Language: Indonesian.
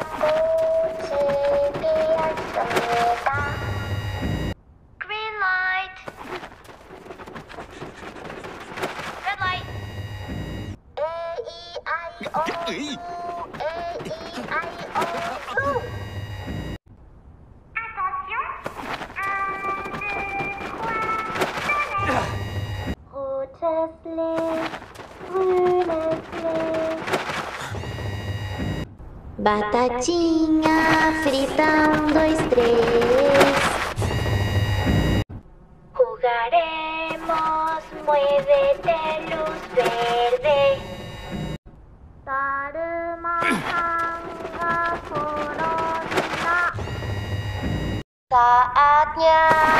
Green light. Red light. A-E-I-O-U. Attention. Rotes Licht, grünes Licht. Batatinha frita, 1, 2, 3. Jugaremos, muévete, luz verde. Darumahanga Corona. Saatnya